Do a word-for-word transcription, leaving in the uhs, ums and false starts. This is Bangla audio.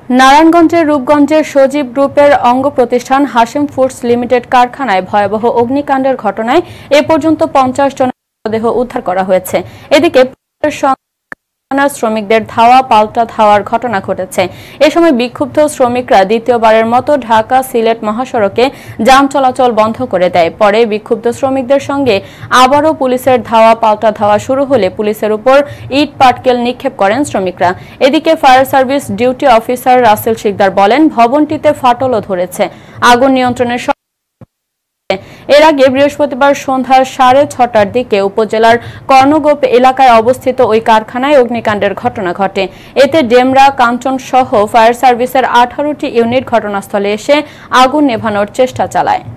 নারায়ণগঞ্জের রূপগঞ্জের সজীব গ্রুপের অঙ্গ প্রতিষ্ঠান হাশিম ফুডস লিমিটেড কারখানায় ভয়াবহ অগ্নিকাণ্ডের ঘটনায় এ পর্যন্ত পঞ্চাশ জনের মৃতদেহ উদ্ধার করা হয়েছে। এদিকে শ্রমিকদের ধাওয়া পাল্টা ধাওয়ার ঘটনা ঘটেছে। এ সময় বিক্ষুব্ধ শ্রমিকরা দ্বিতীয়বারের মতো ঢাকা সিলেট মহাসড়কে যান চলাচল বন্ধ করে দেয়। পরে বিক্ষুব্ধ শ্রমিকদের সঙ্গে আবারও পুলিশের ধাওয়া পাল্টা ধাওয়া শুরু হলে পুলিশের উপর ইট পাটকেল নিক্ষেপ করেন শ্রমিকরা। এদিকে fire service duty officer Rasel Sikder বলেন, ভবনটিতে ফাটলও ধরেছে। আগুন নিয়ন্ত্রণের এর আগে বৃহস্পতিবার সন্ধ্যা সাড়ে ছটার দিকে উপজেলার কর্ণগোপ এলাকায় অবস্থিত ওই কারখানায় অগ্নিকাণ্ডের ঘটনা ঘটে। এতে ডেমরা, কাঞ্চন সহ ফায়ার সার্ভিসের আঠারোটি ইউনিট ঘটনাস্থলে এসে আগুন নেভানোর চেষ্টা চালায়।